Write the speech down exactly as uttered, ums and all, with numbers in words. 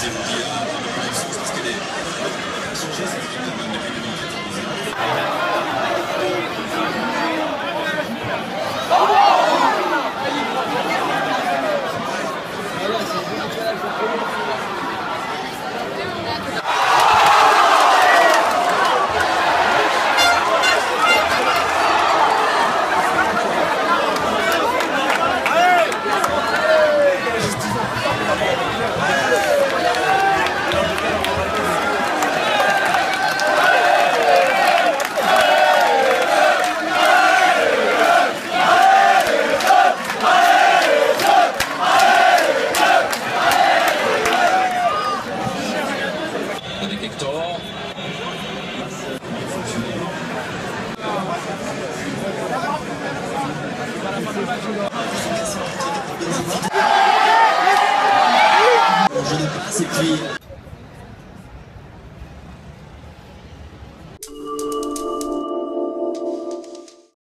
évoqué un peu de puissance parce qu'elle est changée cette équipe de même depuis deux mille quatorze. Avec Hector. Je ne passe et puis